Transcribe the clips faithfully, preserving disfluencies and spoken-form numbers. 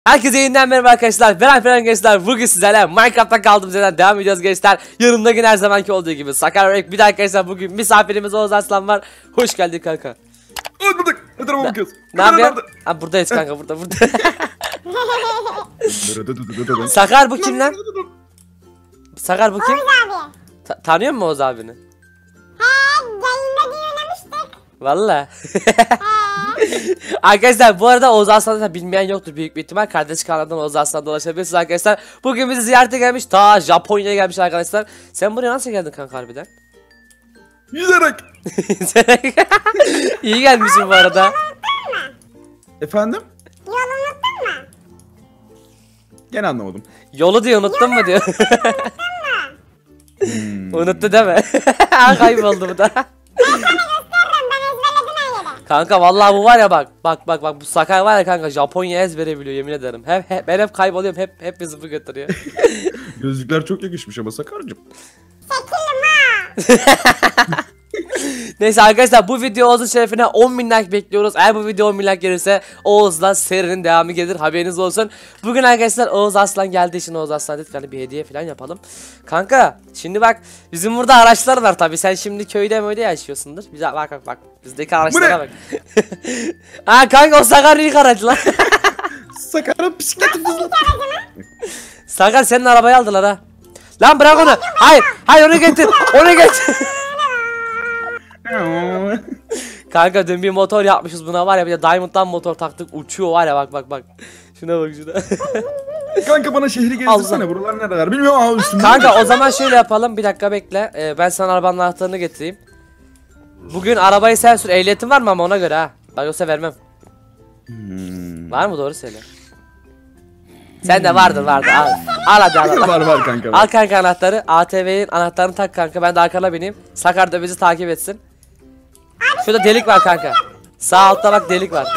Herkese yeniden merhaba arkadaşlar. Ben Alperen gençler. Bugün sizlerle Minecraft'ta kaldığımız yerden devam ediyoruz gençler. Yanımda yine her zamanki olduğu gibi Sakar Örek. Bir de arkadaşlar bugün misafirimiz Oğuz Aslan var. Hoş geldin kanka. Hoş bulduk. Ne tarafa bakıyoruz? Ne yapıyorsun? Ha, buradayız kanka, burada burada. Sakar bu kim lan? Sakar bu kim? Oğuz abi. Ta tanıyor musun Oğuz abini? He, yayında diye oynamıştık. Valla. Arkadaşlar bu arada Oğuz Aslan'ı bilmeyen yoktur büyük bir ihtimal. Kardeş kanalından Oğuz Aslan'da ulaşabilirsiniz arkadaşlar. Bugün bizi ziyarete gelmiş. Ta Japonya'ya gelmiş arkadaşlar. Sen buraya nasıl geldin kanka harbiden? Yüzerek. İyi gelmişsin bu arada. Efendim? Yolu unuttun mu? Gene anlamadım. Yolu diyor, unuttun mu diyor. hmm. Unuttu değil mi? Kayboldu bu da. Kanka vallahi bu var ya, bak bak bak bak bu Sakar var ya kanka, Japonya ezbere biliyor yemin ederim. Hep, hep ben hep kayboluyorum, hep hep bizi bu götürüyor. Gözlükler çok yakışmış ama Sakar'cığım. Çekilim ha. Neyse arkadaşlar, bu video Oğuz'un şerefine on bin like bekliyoruz. Eğer bu video on bin like gelirse Oğuz'la serinin devamı gelir, haberiniz olsun. Bugün arkadaşlar Oğuz Aslan geldiği için Oğuz Aslan dedik hani bir hediye falan yapalım. Kanka şimdi bak, bizim burada araçlar var tabi, sen şimdi köyde böyle yaşıyorsundur. Bize bak bak bak, bizdeki araçlara bak. Ha kanka, o Sakar'ın ilk aracı lan. Sakar'ın bisikleti fızladı. Sakar senin arabayı aldılar ha. Lan bırak onu. Hayır hayır, onu getir onu getir. Kanka dün bir motor yapmışız buna var ya, bir de Diamond'dan motor taktık, uçuyor var ya, bak bak bak. Şuna bak şuna. Kanka bana şehri gezdirsene, buralar nereler bilmiyorum ama üstümde. Kanka o zaman şöyle yapalım, bir dakika bekle, ee, ben sana arabanın anahtarını getireyim. Bugün arabayı sen sür, ehliyetin var mı ama ona göre ha. Bak yoksa vermem. Hmm. Var mı, doğru söyle. Sen de vardır vardır, al, al hadi al. Var var kanka. Var. Al kanka anahtarı, A T V'nin anahtarını tak kanka, ben de arkana bineyim. Sakar da bizi takip etsin. Şurada delik var kanka. Sağ altta bak, delik var.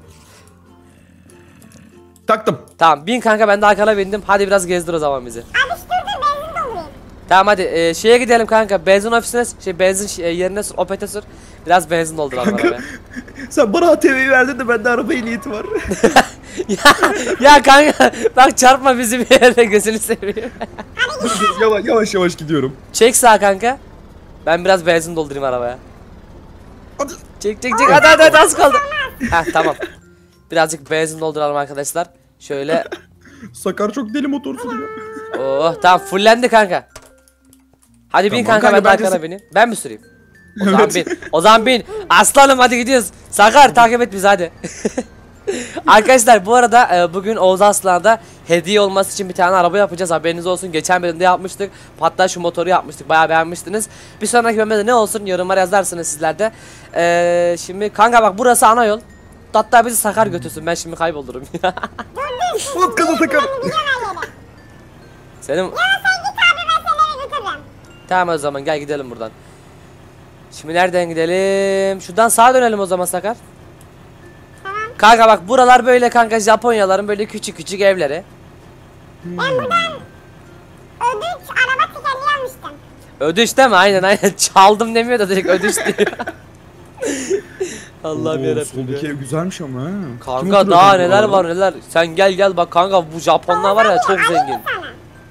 Taktım. Tamam bin kanka, ben de arkana bindim. Hadi biraz gezdir o zaman bizi. Abi dur dur, benzin doldurayım. Tamam hadi e, şeye gidelim kanka, benzin ofisine, şey benzin şey, yerine sür, opete sür. Biraz benzin dolduralım arabaya. Sen bana A T V'yi verdin de bende araba ehliyeti var. ya, ya kanka bak, çarpma bizi bir yere, gözünü seveyim. yavaş yavaş yavaş gidiyorum. Çek sağ kanka. Ben biraz benzin doldurayım arabaya. Hadi. Çek çek çek, hadi hadi, hadi az kaldı. Heh tamam. Birazcık benzin dolduralım arkadaşlar. Şöyle. Sakar çok deli motor sürüyor. Oh tamam, fullendi kanka. Hadi bin Tamam, kanka, kanka, ben de bence arkana se- bineyim. Ben mi süreyim? O zaman Evet. bin. O zaman bin. Aslanım hadi gidiyoruz. Sakar takip et bizi hadi. Arkadaşlar bu arada e, bugün Oğuz Aslan'da hediye olması için bir tane araba yapacağız, haberiniz olsun. Geçen bölümde yapmıştık, hatta şu motoru yapmıştık, bayağı beğenmiştiniz. Bir sonraki bölümde ne olsun yorumlara yazarsınız sizler de. e, Şimdi kanka bak, burası ana yol. Hatta bizi Sakar götürsün, ben şimdi kaybolurum. Unut kızı Sakar. Senin... Ya sen git abi, ben seni eve götürürüm. Tamam o zaman gel gidelim buradan. Şimdi nereden gidelim? Şuradan sağa dönelim o zaman Sakar. Tamam. Kanka bak, buralar böyle kanka, Japonyaların böyle küçük küçük evleri. Ben buradan ödünç araba tekerleği almıştım. Ödüş değil mi? Aynen aynen. Çaldım demiyor da direkt ödüş diyor. Allah'ım Oo, yarabbim. soldaki ev güzelmiş ama ha. Kim Kanka oturuyor daha kanka neler orada? var neler. Sen gel gel bak kanka, bu Japonlar var ya çok zengin. Sana.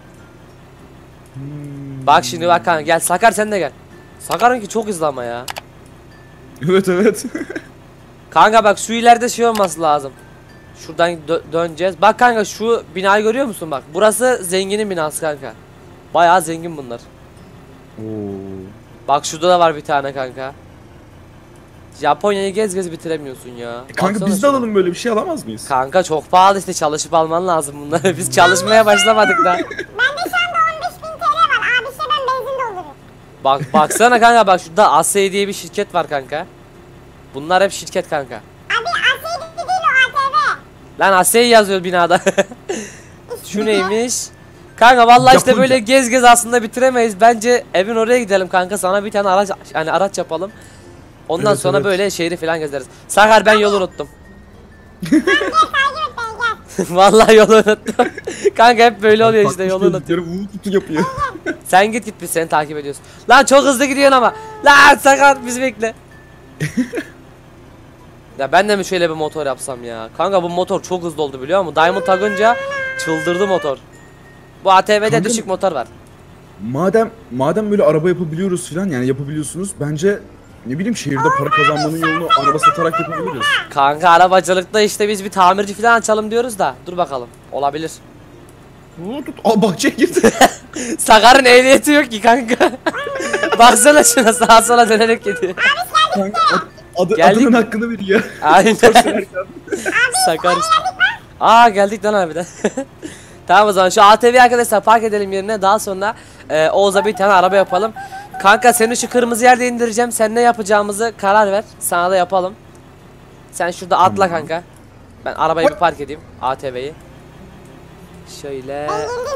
Bak şimdi bak kanka, gel Sakar sen de gel. Sakar'ınki çok hızlı ama ya. Evet evet. Kanka bak, şu ileride şey olması lazım. Şuradan dö döneceğiz. Bak kanka, şu binayı görüyor musun bak. Burası zenginin binası kanka. Bayağı zengin bunlar. Oo. Bak şurada da var bir tane kanka. Japonya'yı gez gez bitiremiyorsun ya. E kanka Baksana biz de şuna. alalım, böyle bir şey alamaz mıyız? Kanka çok pahalı işte, çalışıp alman lazım bunları. Biz çalışmaya başlamadık da. Bende şu anda on beş bin T L var. Abi işte ben benzin doldururum. Bak baksana kanka, bak şurada Asya diye bir şirket var kanka. Bunlar hep şirket kanka. Abi Asya'da değil o, A T V. Lan Asya yazıyor binada. Şu neymiş? Kanka vallahi işte Japonca. böyle gez gez aslında bitiremeyiz. Bence evin oraya gidelim kanka. Sana bir tane araç, yani araç yapalım. Ondan Evet, sonra evet. böyle şehri falan gezeriz. Sakar ben yolu unuttum. Gel takip et beni, gel. Vallahi yolu unuttum. Kanka hep böyle oluyor işte, Bakmış yolu unutuyorum. gözlükleri vuvu tutu yapıyor. Sen git git, biz seni takip ediyoruz. Lan çok hızlı gidiyorsun ama. Lan Sakar bizi bekle. Ya ben de mi şöyle bir motor yapsam ya? Kanka bu motor çok hızlı oldu biliyor musun? Diamond takınca çıldırdı motor. Bu A T V'de Kanka- düşük motor var. Madem madem böyle araba yapabiliyoruz falan yani yapabiliyorsunuz bence ne bileyim şehirde para kazanmanın yolunu araba satarak yapabiliriz. Kanka arabacılıkta işte biz bir tamirci falan açalım diyoruz da. Dur bakalım. Olabilir. Aa bahçeye girdi. Sakar'ın ehliyeti yok ki kanka. Baksana şuna sağa sola dönerek gidiyor. Kanka, ad- adı, Geldik adının mi? hakkını veriyor. Aynen. Sakar işte. Aa geldik lan harbiden. Tamam o zaman şu A T V'yi arkadaşlar park edelim yerine, daha sonra e, Oğuz'a bir tane araba yapalım. Kanka seni şu kırmızı yerde indireceğim. Sen ne yapacağımızı karar ver. Sana da yapalım. Sen şurada atla kanka. Ben arabayı bir park edeyim. A T V'yi. Şöyle.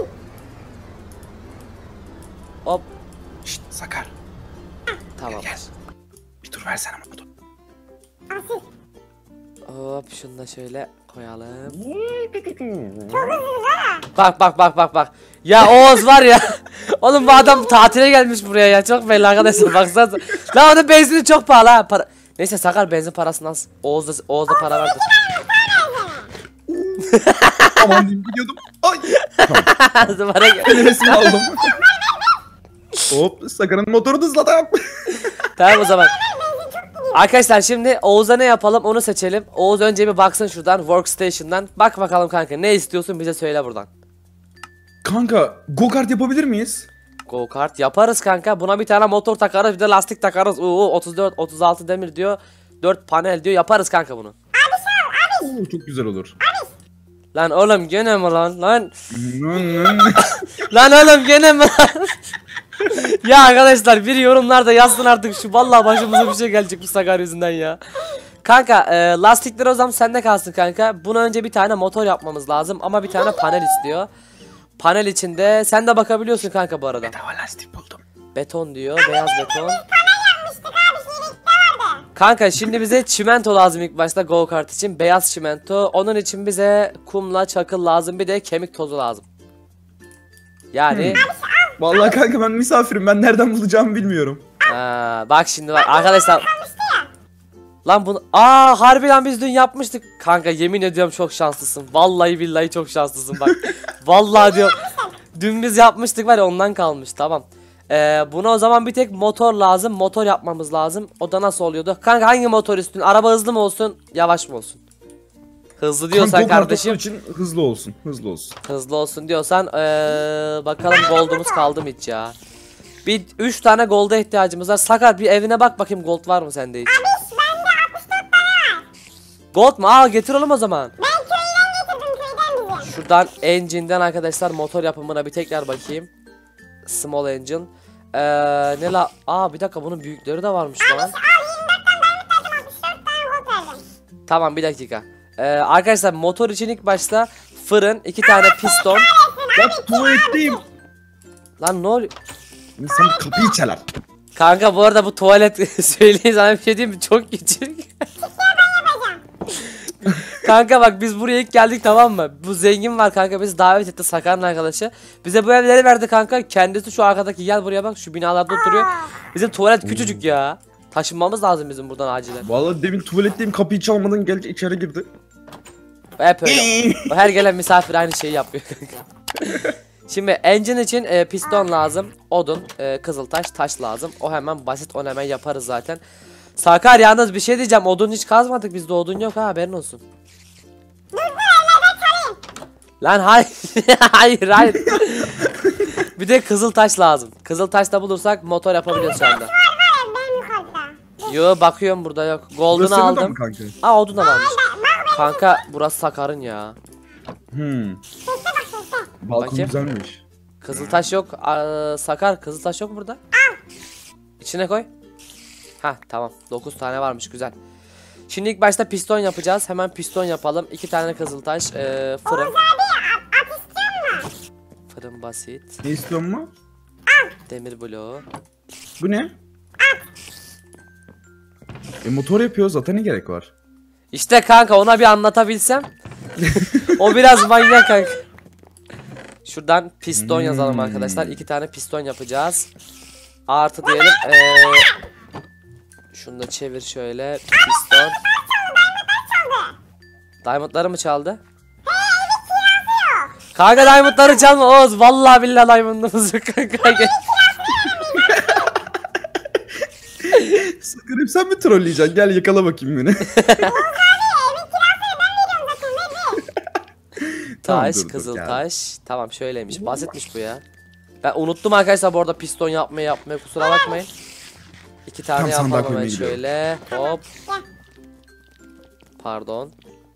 Hop. Şşt Sakar Tamam. bir tur versene motor. Asil. Hop şunu da şöyle koyalım. Çok hızlı ha. Bak bak bak bak bak. Ya Oğuz var ya. Oğlum bu adam tatile gelmiş buraya ya. Çok belli arkadaşlar baksanıza. Lan onun benzini çok pahalı ha. Para... Neyse Sakar benzin parasını alsın. Oğuz'da Oğuz'da para vardır. Aman diyeyim gidiyordum. Ay. Duvara gel. Nefesimi aldım. Hop Sakar'ın motoru da hızladım. Tamam o zaman. Arkadaşlar şimdi Oğuz'a ne yapalım onu seçelim. Oğuz önce bir baksın şuradan workstation'dan. Bak bakalım kanka ne istiyorsun bize söyle buradan. Kanka go kart yapabilir miyiz? Go kart yaparız kanka. Buna bir tane motor takarız, bir de lastik takarız. Oo otuz dört otuz altı demir diyor. dört panel diyor. Yaparız kanka bunu. Oo, çok güzel olur. Lan oğlum gene mi lan? Lan lan oğlum gene mi lan? Ya arkadaşlar bir yorumlarda yazsın artık şu, vallahi başımıza bir şey gelecek bu Sakar yüzünden ya. Kanka e, lastikler o zaman sende kalsın kanka. Buna önce bir tane motor yapmamız lazım ama bir tane panel istiyor. Panel içinde sen de bakabiliyorsun kanka bu arada. Bedava lastik buldum. Beton diyor, beyaz beton. Kanka şimdi bize çimento lazım ilk başta go kart için, beyaz çimento. Onun için bize kumla çakıl lazım, bir de kemik tozu lazım. Yani Vallahi kanka ben misafirim, ben nereden bulacağımı bilmiyorum. ha, bak şimdi bak arkadaşlar. Lan bunu aa harbi lan biz dün yapmıştık. Kanka yemin ediyorum çok şanslısın. Vallahi billahi çok şanslısın bak. Vallahi diyorum. Dün biz yapmıştık var ya, ondan kalmış tamam. Ee, buna o zaman bir tek motor lazım. Motor yapmamız lazım. O da nasıl oluyordu? Kanka hangi motor istiyorsun? Araba hızlı mı olsun? Yavaş mı olsun? Hızlı diyorsan Kanka, go kart kardeşim. için hızlı olsun, hızlı olsun. Hızlı olsun diyorsan ee, bakalım gold'umuz kaldı mı hiç ya? Bir üç tane gold'a ihtiyacımız var. Sakar bir evine bak bakayım, gold var mı sende hiç? Abi bende altmış dört tane var. Gold mu? Aa getir oğlum o zaman. Ben köyden getirdim, köyden bize. Şuradan engine'den arkadaşlar motor yapımına bir tekrar bakayım. Small engine. Ee, ne la? Aa bir dakika, bunun büyükleri de varmış lan. Al yirmi dört tane diamond verdim, altmış dört tane gold verdim. Tamam bir dakika. Ee, arkadaşlar motor için ilk başta fırın, iki tane piston. Bak tuvaletteyim. Lan ne oluyor? İnsan bir kapıyı çalar. Kanka bu arada bu tuvalet söyleyeyim sana bir şey diyeyim mi? Çok küçük. Kanka bak biz buraya ilk geldik tamam mı? Bu zengin var kanka, bizi davet etti, Sakar'ın arkadaşı. Bize bu evleri verdi kanka. Kendisi şu arkadaki, gel buraya bak, şu binalarda oturuyor. Bizim tuvalet küçücük ya. Taşınmamız lazım bizim buradan acilen. Vallahi demin tuvaletteyim, kapıyı çalmadan gelince içeri girdi. Hep öyle. O her gelen misafir aynı şeyi yapıyor kanka. Şimdi engine için e, piston lazım. Odun, e, kızıltaş, taş lazım. O hemen basit, onu hemen yaparız zaten. Sakar yalnız bir şey diyeceğim. Odun hiç kazmadık. Bizde odun yok ha, haberin olsun. Lan hayır. hayır hayır. Bir de kızıltaş lazım. Kızıltaş da bulursak motor yapabiliyoruz şu anda. Var ya benim yukarıda. Yo bakıyorum burada yok. Golden'ı Burası senin de aldım. mi kanka? Aa odun da varmış. Bak benim Kanka burası Sakar'ın ya. Hmm. sesle bak sesle. Balkon Bakayım. güzelmiş. Kızıltaş yok. Aa, Sakar kızıltaş yok burada. İçine koy. Ha tamam. dokuz tane varmış, güzel. Şimdi ilk başta piston yapacağız. Hemen piston yapalım. iki tane kızıltaş, e, fırın. Abi at, at istiyor musun? Fırın basit. Ne istiyorsun mu? Demir bloğu. Bu ne? E motor yapıyoruz zaten, ne gerek var? İşte kanka ona bir anlatabilsem. O biraz manyak kanka. Şuradan piston yazalım Hmm. arkadaşlar. iki tane piston yapacağız. Artı diyelim. Ee, şunu da çevir şöyle. Piston. Diamondları mı çaldı? Kanka diamondları çalma Oğuz. Vallahi billahi diamondımız yok kanka. Gel. Sakın hep sen mi trolleyeceksin? Gel yakala bakayım beni. Tamam, Taş, dur, dur, kızıl gel. taş. Tamam şöyleymiş. Basitmiş bu ya. Ben unuttum arkadaşlar bu arada piston yapmayı yapmayı kusura bakmayın. İki tane Tam sandığa yapalım hemen koymaya gidiyorum. şöyle. Hop. Pardon.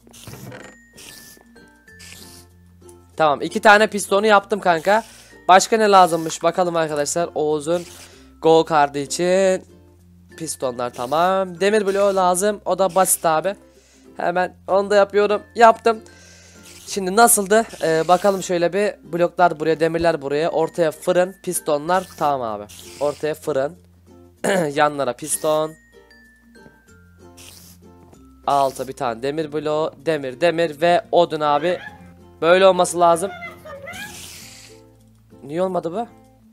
Tamam iki tane pistonu yaptım kanka. Başka ne lazımmış bakalım arkadaşlar. Oğuz'un go kartı için pistonlar tamam. Demir bloğu lazım. O da basit abi. Hemen onu da yapıyorum. Yaptım. Şimdi nasıldı? Ee, bakalım şöyle bir bloklar buraya, demirler buraya. Ortaya fırın, pistonlar. Tamam abi. Ortaya fırın. Yanlara piston. Alta bir tane demir bloğu, demir, demir ve odun abi. Böyle olması lazım. Niye olmadı bu?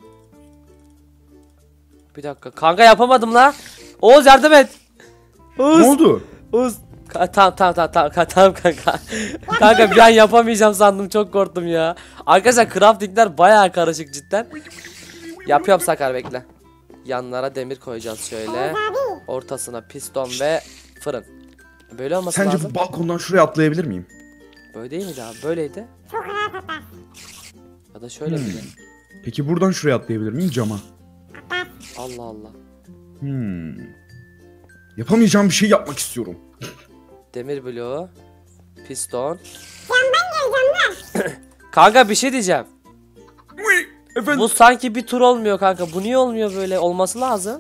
Bir dakika. Kanka yapamadım la. Oğuz yardım et. Oğuz. Ne oldu? Oğuz. Ka- Tamam tamam tamam tamam ka- tamam kanka. Kanka bir an yapamayacağım sandım çok korktum ya. Arkadaşlar craftingler bayağı karışık cidden. Yapıyorum Sakar bekle. Yanlara demir koyacağız şöyle. Ortasına piston ve fırın. Böyle olması Sence lazım. bu balkondan şuraya atlayabilir miyim? Böyle değil miydi abi? Böyleydi. Çok rahat atar. Ya da şöyle Hmm. miydi? Peki buradan şuraya atlayabilir miyim cama? Allah Allah. Hmm. Yapamayacağım bir şey yapmak istiyorum. Demir bloğu. Piston. Camdan gel camdan. Kanka bir şey diyeceğim. Efendim? Bu sanki bir tur olmuyor kanka. Bu niye olmuyor böyle? Olması lazım.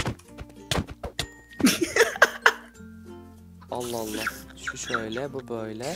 Allah Allah. Şu şöyle, bu böyle.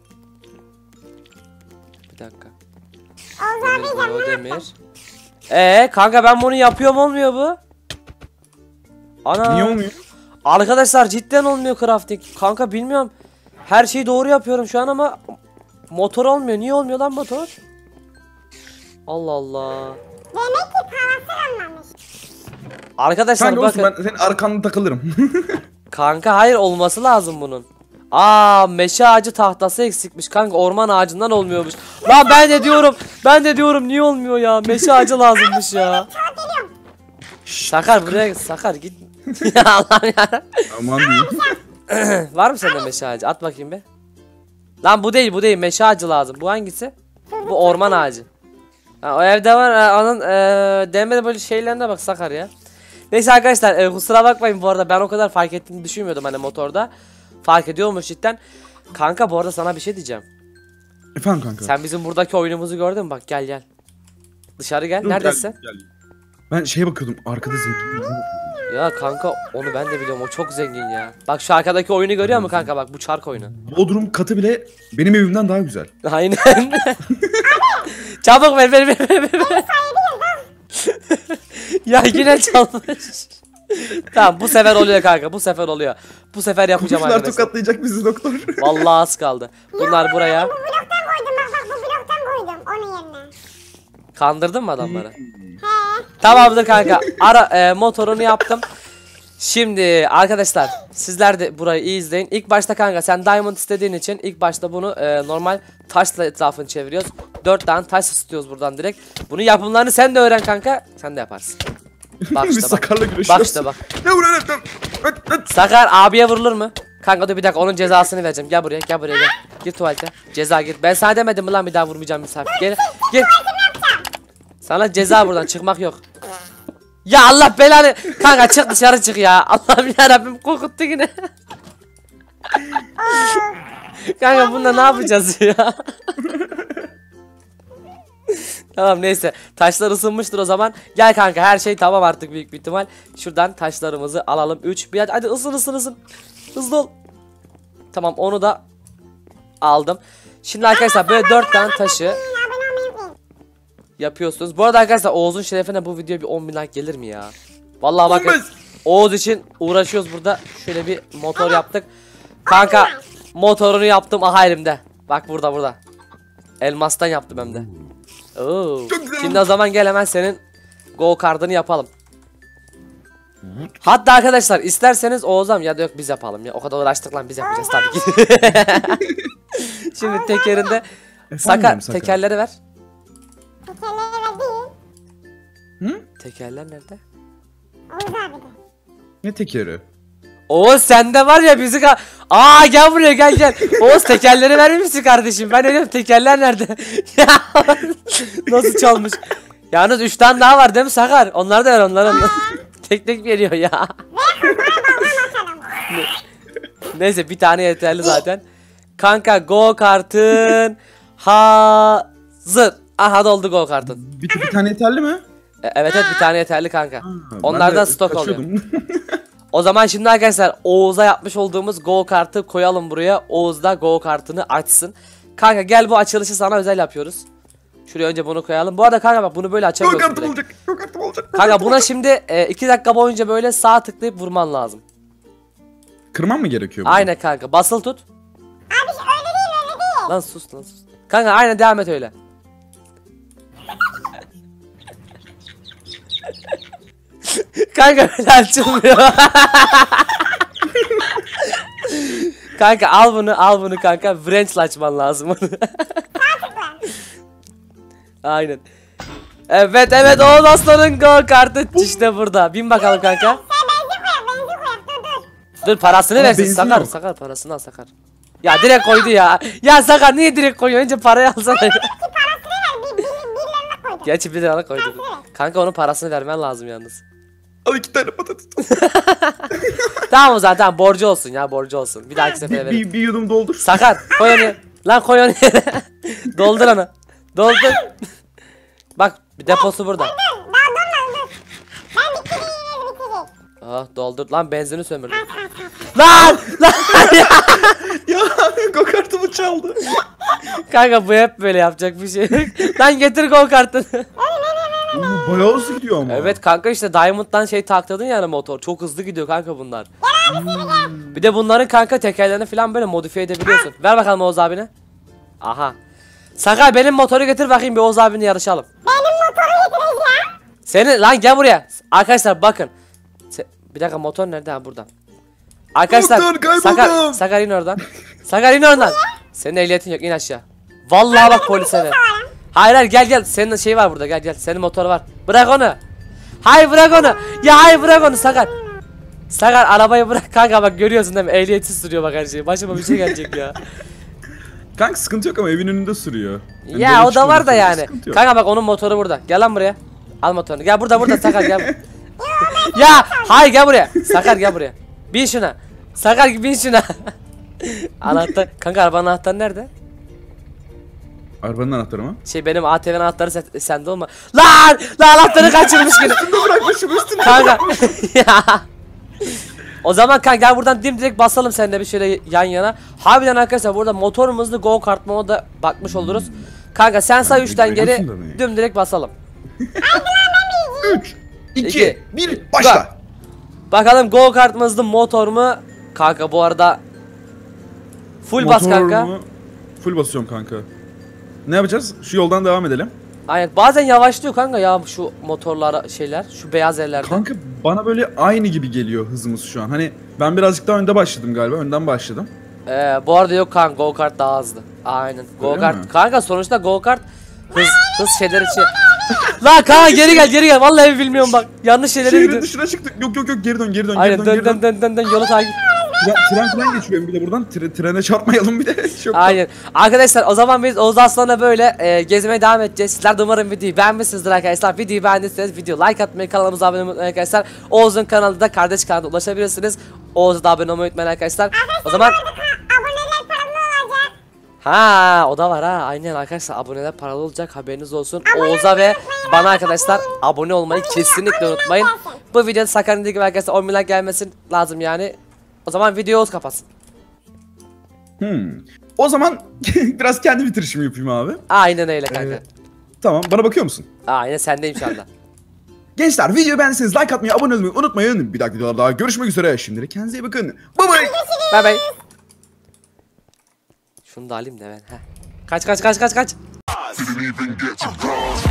Bir dakika. Demir bloğu demir. Ee kanka ben bunu yapıyorum olmuyor bu. Ana. Niye olmuyor? Arkadaşlar cidden olmuyor crafting. Kanka bilmiyorum. Her şeyi doğru yapıyorum şu an ama motor olmuyor. Niye olmuyor lan motor? Allah Allah. Demek ki parası olmamış. Arkadaşlar Kanka olsun bakın. ben senin arkanda takılırım. Kanka hayır olması lazım bunun. Aa meşe ağacı tahtası eksikmiş kanka orman ağacından olmuyormuş. Lan ben de diyorum ben de diyorum niye olmuyor ya meşe ağacı lazımmış ya. Sakar buraya Sakar git. Ya Allah'ım ya. Aman diyeyim. Var mı sende meşe ağacı at bakayım bir. Lan bu değil bu değil meşe ağacı lazım bu hangisi? Bu orman ağacı. Ha, o evde var ha, onun e, demir böyle şeylerine bak Sakar ya. Neyse arkadaşlar e, kusura bakmayın bu arada ben o kadar fark ettiğini düşünmüyordum hani motorda. Fark ediyormuş cidden. Kanka bu arada sana bir şey diyeceğim. Efendim kanka. Sen bizim buradaki oyunumuzu gördün mü? Bak gel gel. Dışarı gel. Dur, Neredesin? gel, gel. Ben şeye bakıyordum arkada zengin. Ya kanka onu ben de biliyorum. O çok zengin ya. Bak şu arkadaki oyunu görüyor musun kanka? Bak bu çark oyunu. Bodrum katı bile benim evimden daha güzel. Aynen. Çabuk ver ver ver ver. ver. Ya yine çalmış. Tamam bu sefer oluyor kanka. Bu sefer oluyor. Bu sefer yapacağım Komşular arkadaşlar. tokatlayacak bizi doktor. Vallahi az kaldı. Bunlar buraya. Bu bloktan koydum bak bak bu bloktan koydum onun yerine. Kandırdın mı adamları? He. Tamamdır kanka. Ara e, motorunu yaptım. Şimdi arkadaşlar sizler de burayı iyi izleyin. İlk başta kanka sen diamond istediğin için ilk başta bunu e, normal taşla etrafını çeviriyoruz. Dört tane taş istiyoruz buradan direkt. Bunun yapımlarını sen de öğren kanka. Sen de yaparsın. Bak Biz işte bak. Sakar'la Bak güreşiyoruz. işte bak. Ne vuruyor lan? Öt, öt. Sakar abiye vurulur mu? Kanka dur bir dakika onun cezasını vereceğim. Gel buraya gel buraya gel. Gir tuvalete. Ceza gir. Ben sana demedim mi lan bir daha vurmayacağım misafir. Gel. Gir. Sana ceza buradan çıkmak yok. Ya Allah belanı. Kanka çık dışarı çık ya. Allah'ım yarabbim korkuttu yine. Kanka bunda ne yapacağız ya? Tamam neyse. Taşlar ısınmıştır o zaman. Gel kanka her şey tamam artık büyük bir ihtimal. Şuradan taşlarımızı alalım. üç. Bir hadi, hadi ısın ısın ısın. Hızlı ol. Tamam onu da aldım. Şimdi arkadaşlar böyle dört tane taşı Abone olmayı unutmayın. yapıyorsunuz. Bu arada arkadaşlar Oğuz'un şerefine bu video bir on bin like gelir mi ya? Vallahi bakın Olmaz. Oğuz için uğraşıyoruz burada. Şöyle bir motor yaptık. Kanka motorunu yaptım aha elimde. Bak burada burada. Elmastan yaptım hem de. Oo. Çok güzel Şimdi o zaman gel hemen senin go kartını yapalım. Hatta arkadaşlar isterseniz Oğuz'am ya da yok biz yapalım ya. O kadar uğraştık lan biz yapacağız tabii ki. Şimdi tekerinde Efendim Sakar, Sakar. tekerleri ver. Tekerleğe değil. Hı? Tekerler nerede? Oğuz abi de. Ne tekeri? Oğuz sende var ya bizi ka- Aa gel buraya gel gel. Oğuz tekerleri verir misin kardeşim? Ben öyle tekerler nerede? Ya nasıl çalmış? Yalnız üç tane daha var değil mi Sakar? Onları da ver onları. Tek tek veriyor ya. Neyse bir tane yeterli zaten. Kanka go kartın hazır. Aha doldu go kartın. Bir, bir tane yeterli mi? E, evet evet bir tane yeterli kanka. Ha, ben Onlardan de stok oluyor. kaçıyordum. O zaman şimdi arkadaşlar Oğuz'a yapmış olduğumuz go kartı koyalım buraya. Oğuz da go kartını açsın. Kanka gel bu açılışı sana özel yapıyoruz. Şuraya önce bunu koyalım. Bu arada kanka bak bunu böyle Go açamıyorsun kartım direkt. olacak. Go kartım olacak. Kanka buna şimdi iki dakika boyunca böyle sağ tıklayıp vurman lazım. Kırmam mı gerekiyor bunu? Aynen kanka basılı tut. Abi öyle değil öyle değil. Lan sus lan sus. Kanka aynen devam et öyle. Kanka böyle açılmıyor. Kanka al bunu al bunu kanka. Wrench'le açman lazım onu. Aynen. Evet evet Oğuz Aslan'ın go kartı işte burada. Bin bakalım kanka. Sen benzin koyak benzin koyak dur dur. Dur parasını Ama versin benzin Sakar. yok. Sakar parasını al Sakar. Ya direkt koydu ya. Ya Sakar niye direkt koyuyor? Önce parayı alsana. Ki parasını ver bir, bir, birilerine koydum. Gerçi bir lira koyduk. Kanka onun parasını vermen lazım yalnız. Al iki tane patates. Tamam o zaman tamam borcu olsun ya borcu olsun. Bir dahaki sefere bir, verelim. bir, bir yudum doldur. Sakar koy onu. Lan koy onu yere. Doldur onu. Doldur. Bak bir deposu burada. Dur daha dur lan dur. Ben bitireyim bitirecek. Ah doldur. Lan benzini sömürdü. Lan! Lan! Ya go kartımı çaldı. Kanka bu hep böyle yapacak bir şey. Lan getir go kartını. Oo, bayağı hızlı gidiyor ama. Evet kanka işte Diamond'dan şey taktırdın yani motor. Çok hızlı gidiyor kanka bunlar. Bir de bunların kanka tekerlerini falan böyle modifiye edebiliyorsun. Ver bakalım Oğuz abine. Aha. Sakar benim motoru getir bakayım bir Oğuz abinle yarışalım. Benim motoru getireceğim. Seni lan gel buraya. Arkadaşlar bakın. Se- bir dakika motor nerede ha burada. Arkadaşlar Motor kayboldu. Sakar, Sakar in oradan. Sakar in oradan. Senin ehliyetin yok in aşağı. Vallahi bak polise ver. Hayır hayır gel gel senin şey var burada gel gel senin motor var. Bırak onu. Hayır bırak onu. Ya hayır bırak onu Sakar. Sakar arabayı bırak kanka bak görüyorsun değil mi ehliyetsiz sürüyor bak her şeyi. Başıma bir şey gelecek ya. Kanka sıkıntı yok ama evin önünde sürüyor. Yani Ya böyle o da var da çıkmadı, yani. sıkıntı yok. Kanka bak onun motoru burada. Gel lan buraya. Al motorunu. Gel burada burada Sakar gel. Ya hayır gel buraya. Sakar gel buraya. Bin şuna. Sakar bin şuna. Anahtar. Kanka arabanın anahtarı nerede? Arabanın anahtarı mı? Şey benim A T V'nin anahtarı sen, sende olma. Lan! Lan anahtarı kaçırmış gene. Üstünde bırakmışım üstünde. Kanka. Ya. O zaman kanka gel buradan dimdirek basalım seninle bir şöyle yan yana. Harbiden arkadaşlar burada motorumuzda go kart moda bakmış oluruz. Kanka sen say üçten geri biliyorsun da neyi? dimdirek basalım. üç, iki, İki. bir, başla. Bakalım go kart mı hızlı motor mu? Kanka bu arada full bas Motor kanka. mu? Full basıyorum kanka. Ne yapacağız? Şu yoldan devam edelim. Aynen bazen yavaşlıyor kanka ya şu motorlar şeyler şu beyaz yerlerde. Kanka bana böyle aynı gibi geliyor hızımız şu an. Hani ben birazcık daha önde başladım galiba. Önden başladım. Ee, bu arada yok kanka go kart daha hızlı. Aynen go Öyle kart. mi? Kanka sonuçta go kart hız hız şeyler için. Lan kanka geri gel geri gel vallahi bilmiyorum bak yanlış şeylere Şehrin gidiyor. dışına çıktık. Yok yok yok geri dön geri dön Aynen geri dön, dön geri dön. dön dön dön dön yolu takip. Tren, tren falan geçiyor bir de buradan. Tre, trene çarpmayalım bir de. Çok Aynen. Arkadaşlar o zaman biz Oğuz Aslan'la böyle e, gezmeye devam edeceğiz. Sizler de umarım videoyu beğenmişsinizdir arkadaşlar. Videoyu beğendiyseniz video like atmayı, kanalımıza abone olmayı unutmayın arkadaşlar. Oğuz'un kanalında kardeş kanalına ulaşabilirsiniz. Oğuz'a da abone olmayı unutmayın arkadaşlar. O zaman Aboneler paralı olacak. ha o da var ha. Aynen arkadaşlar aboneler paralı olacak haberiniz olsun. Oğuz'a ve bana arkadaşlar abone olmayı kesinlikle unutmayın. Bu videoda Sakar'ın dediği gibi arkadaşlar on bin like gelmesin lazım yani. O zaman videoyu Oğuz kapatsın. Hmm. O zaman biraz kendi bitirişimi yapayım abi. Aynen öyle kanka. Ee, Tamam bana bakıyor musun? Aynen sendeyim şu anda. Gençler videoyu beğendiyseniz like atmayı, abone olmayı unutmayın. Bir dahaki videolarda görüşmek üzere. Şimdilik kendinize iyi bakın. Bye bye. Bay bay. Şunu da alayım da ben. Heh. Kaç kaç kaç kaç kaç. Didn't even get to cross.